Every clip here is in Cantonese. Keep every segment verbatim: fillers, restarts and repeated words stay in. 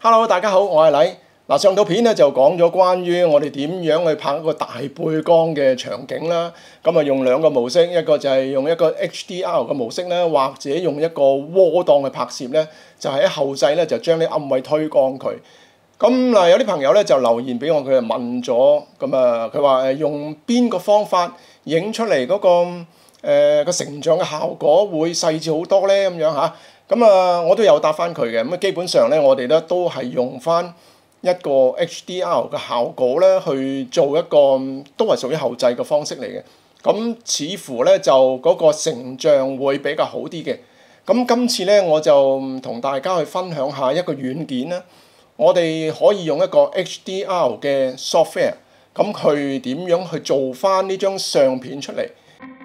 Hello， 大家好，我係禮。嗱，上套片咧就講咗關於我哋點樣去拍一個大背光嘅場景啦。咁啊，用兩個模式，一個就係用一個 H D R 嘅模式咧，或者用一個窩檔嘅拍攝咧，就喺後製咧就將啲暗位推光佢。咁嗱，有啲朋友咧就留言俾我，佢就問咗，咁啊，佢話誒用邊個方法影出嚟嗰、那個誒個、呃、成像嘅效果會細緻好多咧？咁樣嚇。咁啊，我都有答翻佢嘅。咁啊，基本上咧，我哋咧都係用翻一個 H D R 嘅效果咧，去做一個都係屬於後製嘅方式嚟嘅。咁似乎咧就嗰個成像會比較好啲嘅。咁今次咧，我就同大家去分享下一個軟件啦。我哋可以用一個 H D R 嘅 software，咁佢點樣去做翻呢張相片出嚟？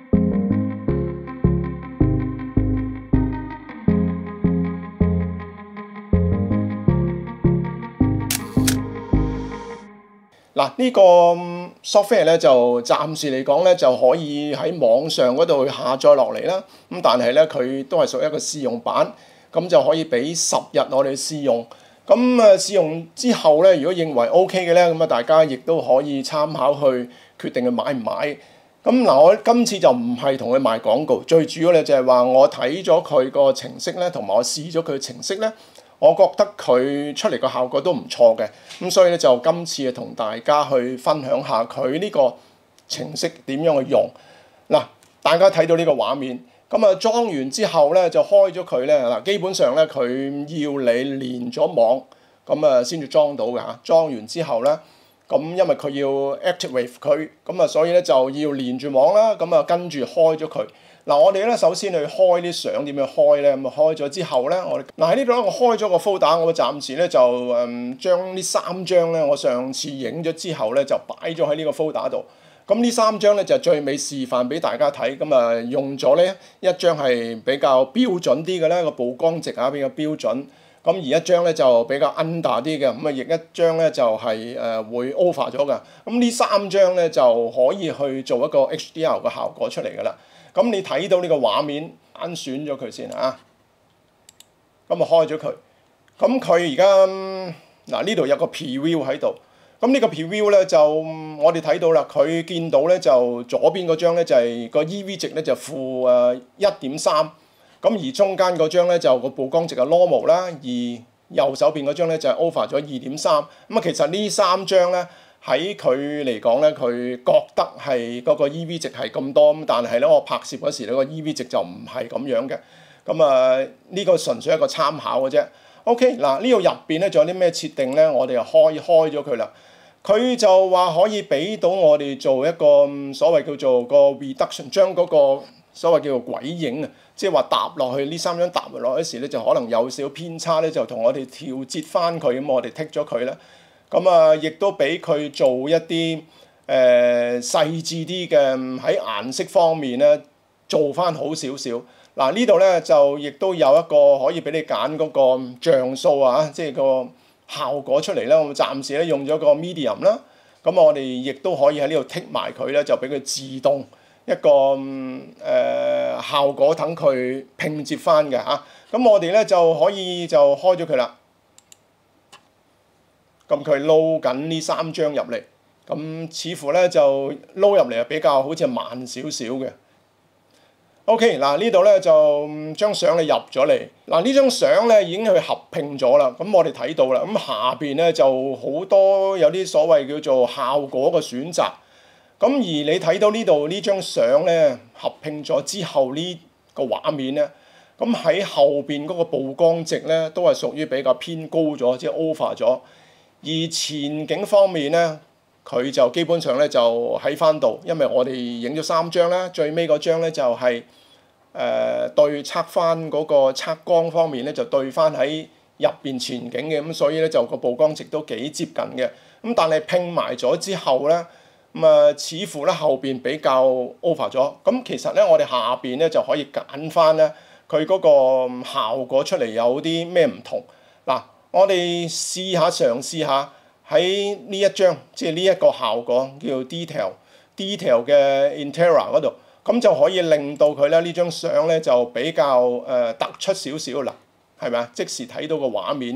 嗱，呢個 software 咧就暫時嚟講咧就可以喺網上嗰度去下載落嚟啦。咁但係咧佢都係屬於一個試用版，咁就可以俾十日我哋試用。咁誒試用之後咧，如果認為 O K 嘅咧，咁啊大家亦都可以參考去決定去買唔買。咁嗱，我今次就唔係同佢賣廣告，最主要咧就係話我睇咗佢個程式咧，同埋我試咗佢程式咧。我覺得佢出嚟個效果都唔錯嘅，咁所以咧就今次啊同大家去分享下佢呢個程式點樣去用。嗱，大家睇到呢個畫面，咁啊裝完之後咧就開咗佢咧。嗱，基本上咧佢要你連咗網，咁啊先至裝到嘅嚇。裝完之後咧，咁因為佢要 activate 佢，咁啊所以咧就要連住網啦，咁啊跟住開咗佢。嗱，我哋咧首先去開啲相點樣開咧？咁啊開咗之後咧，我哋嗱喺呢度咧，我開咗個 folder，我暫時咧就誒、嗯、將呢三張咧，我上次影咗之後咧就擺咗喺呢個 folder 度。咁呢三張咧就最尾示範俾大家睇。咁啊用咗咧一張係比較標準啲嘅咧，個曝光值啊比較標準。咁而一張咧就比較 under 啲嘅，咁啊亦一張咧就係、是、誒、呃、會 over 咗㗎。咁呢三張咧就可以去做一個 H D R 嘅效果出嚟㗎啦。咁你睇到呢個畫面，揀選咗佢先啊。咁啊開咗佢，咁佢而家嗱呢度有個 preview 喺度。咁呢個 preview 咧就我哋睇到啦，佢見到咧就左邊嗰張咧就係、是、個 E V 值咧就負誒一點三，咁而中間嗰張咧就個曝光值係 normal 啦，而右手邊嗰張咧就係 over 咗二點三。咁啊其實呢三張咧。喺佢嚟講咧，佢覺得係嗰個 E V 值係咁多，咁但係咧我拍攝嗰時咧個 E V 值就唔係咁樣嘅。咁啊呢個純粹係一個參考嘅啫。OK， 嗱呢度入邊咧仲有啲咩設定咧？我哋就開開咗佢啦。佢就話可以俾到我哋做一個所謂叫做個 reduction，將嗰個所謂叫做鬼影啊，即係話搭落去呢三張搭落去嗰時咧就可能有少少偏差咧，就同我哋調節翻佢，咁我哋剔咗佢啦。咁啊，亦都俾佢做一啲誒、呃、細緻啲嘅喺顏色方面咧，做翻好少少。嗱、啊、呢度咧就亦都有一個可以俾你揀嗰個像素啊，即係個效果出嚟啦。我暫時咧用咗個 medium 啦。咁我哋亦都可以喺呢度剔埋佢咧，就俾佢自動一個誒、呃、效果等佢拼接翻嘅嚇。咁、啊、我哋咧就可以就開咗佢啦。咁佢撈緊呢三張入嚟，咁似乎咧就撈入嚟係比較好似慢少少嘅。OK， 嗱呢度咧就張相你入咗嚟，嗱呢張相咧已經去合拼咗啦。咁我哋睇到啦，咁下邊咧就好多有啲所謂叫做效果嘅選擇。咁而你睇到呢度呢張相咧合拼咗之後呢個畫面咧，咁喺後邊嗰個曝光值咧都係屬於比較偏高咗，即係 over 咗。而前景方面咧，佢就基本上咧就喺翻度，因為我哋影咗三張啦，最尾嗰張咧就係、是、誒、呃、對測翻嗰個測光方面咧就對翻喺入邊前景嘅，咁所以咧就個曝光值都幾接近嘅。咁但係拼埋咗之後咧，咁啊似乎咧後邊比較 over 咗。咁其實咧我哋下邊咧就可以揀翻咧佢嗰個效果出嚟有啲咩唔同嗱。我哋試下嘗試下喺呢一張，即係呢一個效果叫做 detail detail 嘅 interior 嗰度，咁就可以令到佢咧呢張相咧就比較誒、呃、突出少少啦，係咪啊？即時睇到個畫面嗰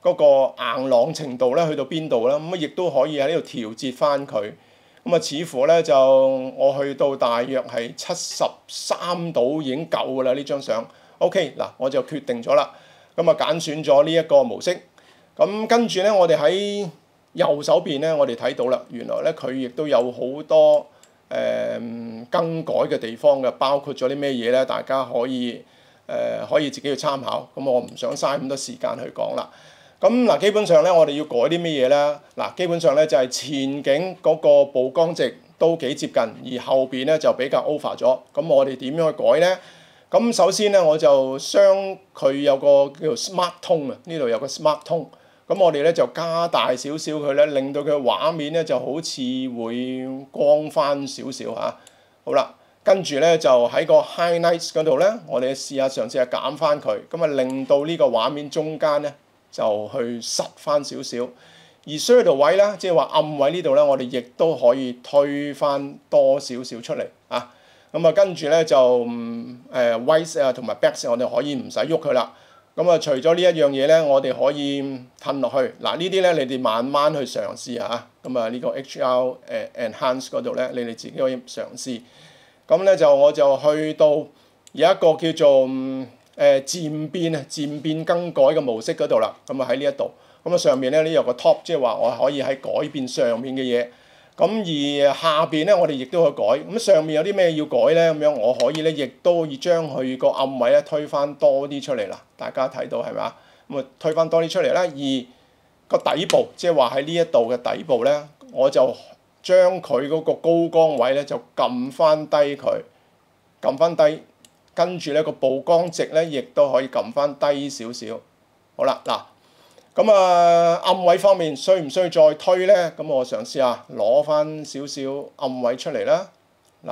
嗰個硬朗程度咧去到邊度啦，咁啊亦都可以喺呢度調節翻佢。咁啊，似乎咧就我去到大約係七十三度已經夠㗎啦呢張相。OK 嗱，我就決定咗啦。咁啊，揀選咗呢一個模式。咁跟住咧，我哋喺右手邊咧，我哋睇到啦，原來咧佢亦都有好多誒、呃、更改嘅地方嘅，包括咗啲咩嘢咧？大家可以誒、呃、可以自己去參考。咁我唔想嘥咁多時間去講啦。咁嗱，基本上咧，我哋要改啲咩嘢咧？嗱，基本上咧就係前景嗰個曝光值都幾接近，而後邊咧就比較 over 咗。咁我哋點樣去改咧？咁首先咧，我就將佢有個叫做 Smart Tone 啊，呢度有個 Smart Tone。咁我哋咧就加大少少佢咧，令到佢畫面咧就好似會光翻少少嚇。好啦，跟住咧就喺個 Highlights 嗰度咧，我哋試下嘗試下減翻佢，咁啊令到呢個畫面中間咧，就去實翻少少，而 shadow 位咧，即係話暗位呢度咧，我哋亦都可以推翻多少少出嚟啊。咁啊，跟住咧就誒 white 啊同埋 back 我哋可以唔使喐佢啦。咁啊，除咗呢一樣嘢咧，我哋可以褪落去。嗱，呢啲咧你哋慢慢去嘗試嚇。咁啊，呢個 H R 誒 enhance 嗰度咧，你哋自己可以嘗試。咁咧就我就去到有一個叫做誒、呃、漸變啊，漸變更改嘅模式嗰度啦，咁啊喺呢一度，咁啊上面咧呢有個 top， 即係話我可以喺改變上面嘅嘢，咁而下邊咧我哋亦都可以改，咁上面有啲咩要改咧？咁樣我可以咧亦都要將佢個暗位咧推翻多啲出嚟啦，大家睇到係咪啊？咁啊推翻多啲出嚟啦，而個底部即係話喺呢一度嘅底部咧，我就將佢嗰個高光位咧就撳翻低佢，撳翻低。跟住咧個曝光值咧，亦都可以撳翻低少少。好啦，嗱，咁啊暗位方面需唔需要再推咧？咁我嘗試下攞翻少少暗位出嚟啦。嗱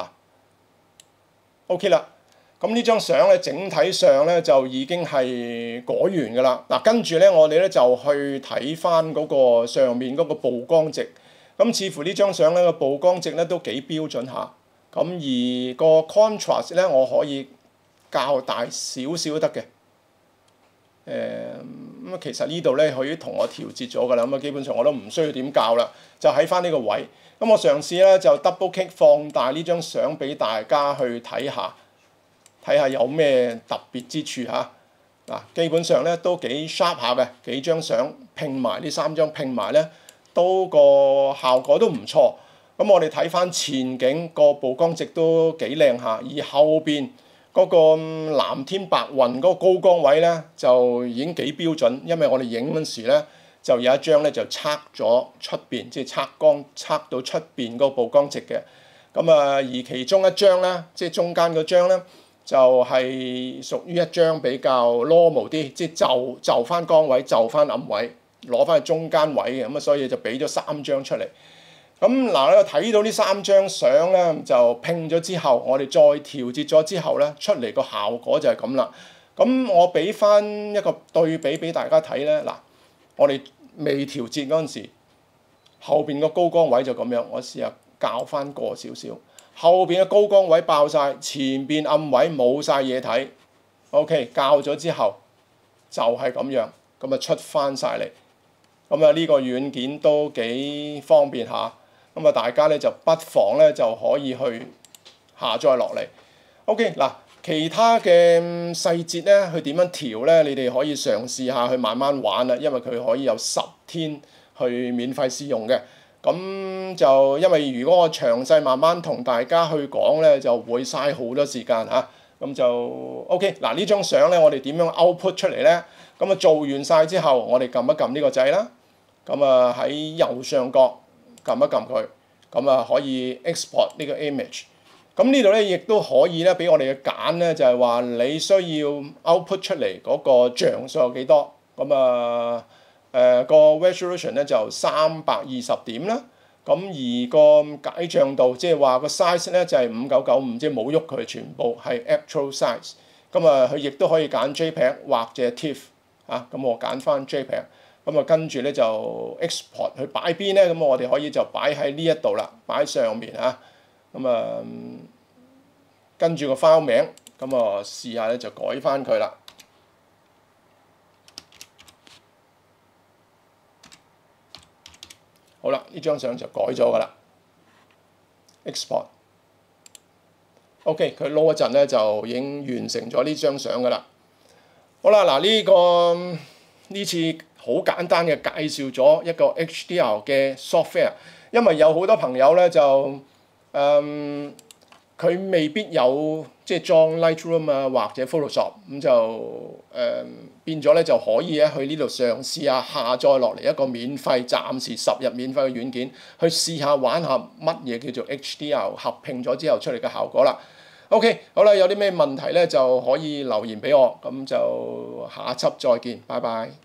，OK 啦。咁呢張相咧整體上咧就已經係改完㗎啦。嗱，跟住咧我哋咧就去睇翻嗰個上面嗰個曝光值。咁似乎呢張相咧個曝光值咧都幾標準下。咁而個 contrast 咧我可以較大少少得嘅，誒、嗯、咁其實呢度咧佢已經同我調節咗㗎啦，咁啊基本上我都唔需要點校啦，就喺翻呢個位。咁我嘗試咧就 double click 放大呢張相俾大家去睇下，睇下有咩特別之處嚇。嗱，基本上咧都幾 sharp 下嘅，幾張相拼埋呢三張拼埋咧，都個效果都唔錯。咁我哋睇翻前景個曝光值都幾靚下，而後邊嗰個藍天白雲嗰個高光位咧，就已經幾標準，因為我哋影嗰陣時咧，就有一張咧就測咗出邊，即係測光測到出邊嗰個曝光值嘅。咁啊，而其中一張咧，即係中間嗰張咧，就係、是、屬於一張比較 normal 啲，即係就就翻光位，就翻暗位，攞翻去中間位嘅。咁啊，所以就俾咗三張出嚟。咁嗱咧，睇到呢三張相咧，就拼咗之後，我哋再調節咗之後咧，出嚟個效果就係咁啦。咁我俾翻一個對比俾大家睇咧。嗱，我哋未調節嗰陣時，後邊個高光位就咁樣。我試下校翻過少少，後邊嘅高光位爆晒，前邊暗位冇晒嘢睇。OK，校咗之後就係咁樣，咁啊出翻晒嚟。咁啊呢個軟件都幾方便下。咁啊，大家咧就不妨咧就可以去下載落嚟。OK，嗱，其他嘅細節咧，佢點樣調咧？你哋可以嘗試下去慢慢玩啦，因為佢可以有十天去免費試用嘅。咁就因為如果我詳細慢慢同大家去講咧，就會嘥好多時間嚇。咁就 OK，嗱呢張相咧，我哋點樣 output 出嚟咧？咁啊做完晒之後，我哋撳一撳呢個掣啦。咁啊喺右上角撳一撳佢，咁啊可以 export 呢個 image。咁呢度咧亦都可以咧俾我哋嘅揀咧，就係話你需要 output 出嚟嗰個像素有幾多？咁啊誒個 resolution 咧就三百二十點啦。咁而個解像度即係話個 size 咧就係五九九五，即係冇喐佢，全部係 actual size。咁啊佢亦都可以揀 JPEG 或者 TIFF 啊。咁我揀翻 JPEG。咁啊，跟住咧就 export 去擺邊咧？咁我哋可以就擺喺呢一度啦，擺喺上面啊。咁啊，跟住個 file 名，咁啊試下咧就改翻佢啦。 好啦，呢張相就改咗㗎啦 ，export。OK， 佢 load 一陣咧就已經完成咗呢張相㗎啦。好啦，嗱、這、呢個呢次好簡單嘅介紹咗一個 H D R 嘅 software， 因為有好多朋友咧就誒佢、嗯、未必有即係裝 Lightroom 啊或者 Photoshop， 咁就誒、嗯、變咗咧就可以咧去呢度嘗試下下載落嚟一個免費暫時十日免費嘅軟件，去試下玩下乜嘢叫做 H D R 合併咗之後出嚟嘅效果啦。OK， 好啦，有啲咩問題咧就可以留言俾我，咁就下一輯再見，拜拜。